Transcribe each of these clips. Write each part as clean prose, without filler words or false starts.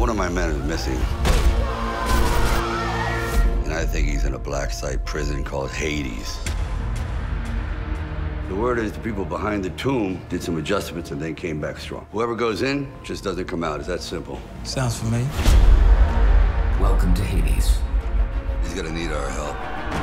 One of my men is missing. And I think he's in a black site prison called Hades. The word is the people behind the tomb did some adjustments and then came back strong. Whoever goes in just doesn't come out. It's that simple. Sounds familiar. Welcome to Hades. He's gonna need our help.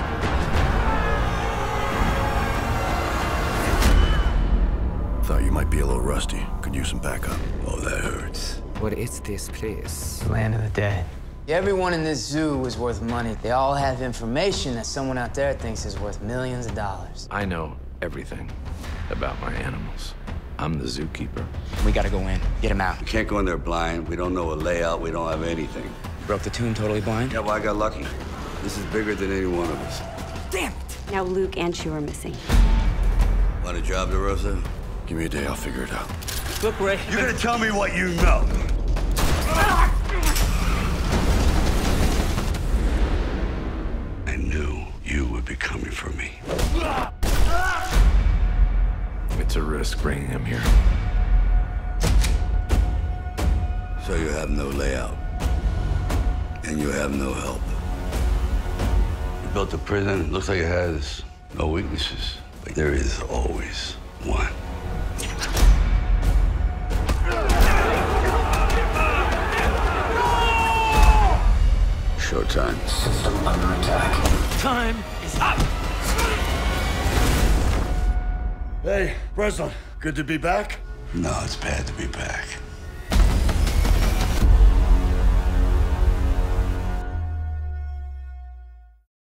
Thought you might be a little rusty. Could use some backup. Oh, that hurts. What is this place? Land of the dead. Everyone in this zoo is worth money. They all have information that someone out there thinks is worth millions of dollars. I know everything about my animals. I'm the zookeeper. We gotta go in, get him out. We can't go in there blind. We don't know a layout. We don't have anything. Broke the tomb totally blind? Yeah, well, I got lucky. This is bigger than any one of us. Damn it! Now Luke and Shu are missing. Want a job, DeRosa? Give me a day, I'll figure it out. Look, Ray. You're gonna tell me what you know. I knew you would be coming for me. It's a risk bringing him here. So you have no layout. And you have no help. You built a prison. Looks like it has no weaknesses. But there is always one. Showtime. System under attack. Time is up! Hey, Breslin, good to be back? No, it's bad to be back.